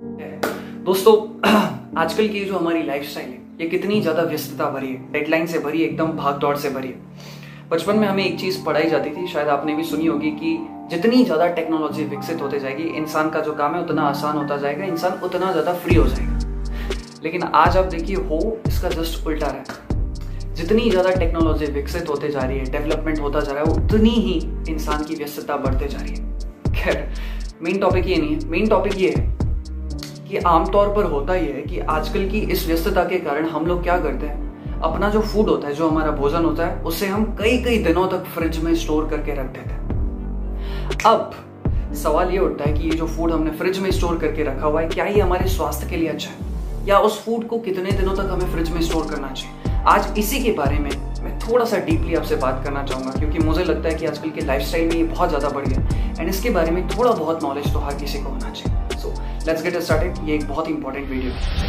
दोस्तों, आजकल की जो हमारी लाइफस्टाइल है ये कितनी ज्यादा व्यस्तता भरी है, डेडलाइन से भरी है, एकदम भाग दौड़ से भरी है। बचपन में हमें एक चीज पढ़ाई जाती थी, शायद आपने भी सुनी होगी, कि जितनी ज्यादा टेक्नोलॉजी विकसित होते जाएगी इंसान का जो काम है उतना आसान होता जाएगा, इंसान उतना ज्यादा फ्री हो जाएगा। लेकिन आज आप देखिए हो इसका जस्ट उल्टा रहा है। जितनी ज्यादा टेक्नोलॉजी विकसित होते जा रही है, डेवलपमेंट होता जा रहा है, उतनी ही इंसान की व्यस्तता बढ़ते जा रही है। खैर, मेन टॉपिक ये नहीं है। मेन टॉपिक ये है कि आमतौर पर होता ही है कि आजकल की इस व्यस्तता के कारण हम लोग क्या करते हैं, अपना जो फूड होता है, जो हमारा भोजन होता है, उसे हम कई कई दिनों तक फ्रिज में स्टोर करके रख देते हैं। अब सवाल ये उठता है कि ये जो फूड हमने फ्रिज में स्टोर करके रखा हुआ है, क्या ये हमारे स्वास्थ्य के लिए अच्छा है, या उस फूड को कितने दिनों तक हमें फ्रिज में स्टोर करना चाहिए। आज इसी के बारे में मैं थोड़ा सा डीपली आपसे बात करना चाहूंगा, क्योंकि मुझे लगता है कि आजकल के लाइफस्टाइल में ये बहुत ज्यादा बढ़ गया एंड इसके बारे में थोड़ा बहुत नॉलेज तो हर किसी को होना चाहिए। So let's get started. ये एक बहुत इंपॉर्टेंट वीडियो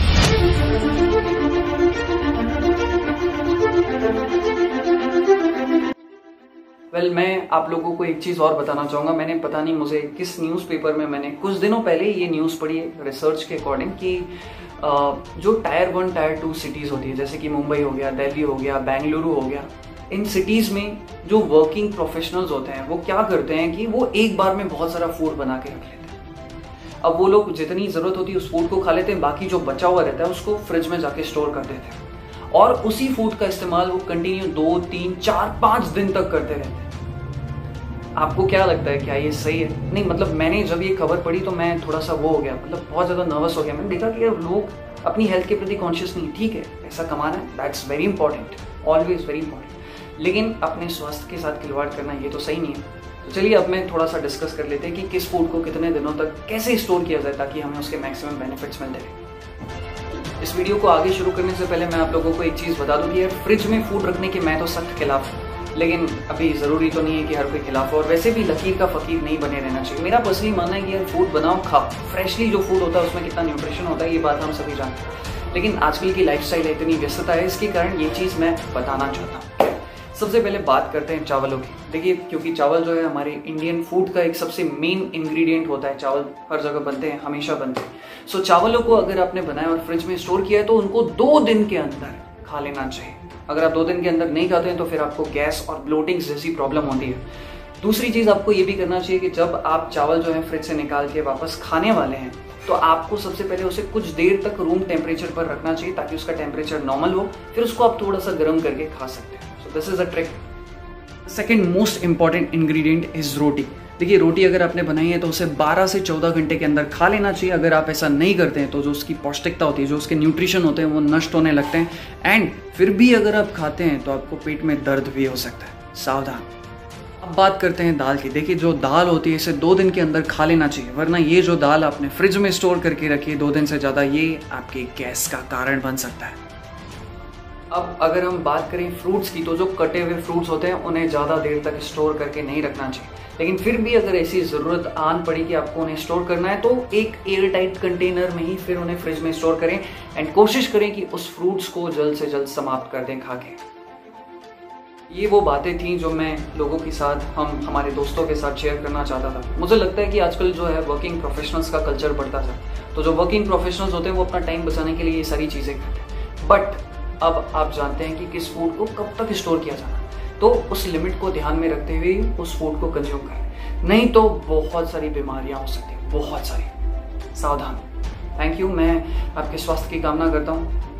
है। मैं आप लोगों को एक चीज और बताना चाहूंगा। मैंने पता नहीं मुझे किस न्यूज़पेपर में मैंने कुछ दिनों पहले ये न्यूज़ पढ़ी है रिसर्च के अकॉर्डिंग कि जो टायर 1 टायर 2 सिटीज होती है, जैसे कि मुंबई हो गया, दिल्ली हो गया, बेंगलुरु हो गया, इन सिटीज में जो वर्किंग प्रोफेशनल्स होते हैं वो क्या करते हैं कि वो एक बार में बहुत सारा फूड बना के रख लेते हैं। अब वो लोग जितनी जरूरत होती है उस फूड को खा लेते हैं, बाकी जो बचा हुआ रहता है उसको फ्रिज में जाके स्टोर कर देते हैं और उसी फूड का इस्तेमाल वो कंटिन्यू 2, 3, 4, 5 दिन तक करते रहते हैं। आपको क्या लगता है, क्या ये सही है? नहीं, मतलब मैंने जब ये खबर पढ़ी तो मैं थोड़ा सा वो हो गया, मतलब बहुत ज्यादा नर्वस हो गया। मैंने देखा कि लोग अपनी हेल्थ के प्रति कॉन्शियस नहीं। ठीक है, पैसा कमाना है, that's very important, always very important, लेकिन अपने स्वास्थ्य के साथ खिलवाड़ करना ये तो सही नहीं है। तो चलिए अब मैं थोड़ा सा डिस्कस कर लेते हैं कि किस फूड को कितने दिनों तक कैसे स्टोर किया जाए ताकि हमें उसके मैक्सिमम बेनिफिट्स मिलते रहे। इस वीडियो को आगे शुरू करने से पहले मैं आप लोगों को एक चीज बता दूं कि यार फ्रिज में फूड रखने के मैं तो सख्त खिलाफ हूँ, लेकिन अभी जरूरी तो नहीं है कि हर कोई खिलाफ हो, और वैसे भी लकीर का फकीर नहीं बने रहना चाहिए। मेरा पर्सनली मानना है कि यार फूड बनाओ, खाओ। फ्रेशली जो फूड होता है उसमें कितना न्यूट्रिशन होता है ये बात हम सभी जानते हैं, लेकिन आजकल की लाइफस्टाइल इतनी व्यस्तता है, इसके कारण ये चीज मैं बताना चाहता हूँ। सबसे पहले बात करते हैं चावलों की। देखिए, क्योंकि चावल जो है हमारे इंडियन फूड का एक सबसे मेन इंग्रेडिएंट होता है। चावल हर जगह बनते हैं, हमेशा बनते हैं। सो चावलों को अगर आपने बनाया और फ्रिज में स्टोर किया है तो उनको 2 दिन के अंदर खा लेना चाहिए। अगर आप 2 दिन के अंदर नहीं खाते हैं तो फिर आपको गैस और ब्लोटिंग जैसी प्रॉब्लम होती है। दूसरी चीज आपको ये भी करना चाहिए कि जब आप चावल जो है फ्रिज से निकाल के वापस खाने वाले हैं तो आपको सबसे पहले उसे कुछ देर तक रूम टेम्परेचर पर रखना चाहिए ताकि उसका टेम्परेचर नॉर्मल हो, फिर उसको आप थोड़ा सा गर्म करके खा सकते हैं। So this is a trick. Second most important ingredient is roti. देखिए, रोटी अगर आपने बनाई है तो उसे 12 से 14 घंटे के अंदर खा लेना चाहिए। अगर आप ऐसा नहीं करते हैं तो जो उसकी पौष्टिकता होती है, जो उसके न्यूट्रिशन होते हैं वो नष्ट होने लगते हैं एंड फिर भी अगर आप खाते हैं तो आपको पेट में दर्द भी हो सकता है। सावधान। अब बात करते हैं दाल की। देखिए, जो दाल होती है इसे 2 दिन के अंदर खा लेना चाहिए, वरना ये जो दाल आपने फ्रिज में स्टोर करके रखी है 2 दिन से ज़्यादा, ये आपके गैस का कारण बन सकता है। अब अगर हम बात करें फ्रूट्स की, तो जो कटे हुए फ्रूट्स होते हैं उन्हें ज़्यादा देर तक स्टोर करके नहीं रखना चाहिए, लेकिन फिर भी अगर ऐसी ज़रूरत आन पड़ी कि आपको उन्हें स्टोर करना है तो एक एयर टाइट कंटेनर में ही फिर उन्हें फ्रिज में स्टोर करें एंड कोशिश करें कि उस फ्रूट्स को जल्द से जल्द समाप्त कर दें खा के। ये वो बातें थी जो मैं लोगों के साथ, हमारे दोस्तों के साथ शेयर करना चाहता था। मुझे लगता है कि आजकल जो है वर्किंग प्रोफेशनल्स का कल्चर बढ़ता है, तो जो वर्किंग प्रोफेशनल्स होते हैं वो अपना टाइम बचाने के लिए ये सारी चीज़ें करते हैं। बट अब आप जानते हैं कि किस फूड को कब तक स्टोर किया जाना, तो उस लिमिट को ध्यान में रखते हुए उस फूड को कंज्यूम करें, नहीं तो बहुत सारी बीमारियां हो सकती हैं, बहुत सारी। सावधान। Thank you. मैं आपके स्वास्थ्य की कामना करता हूँ।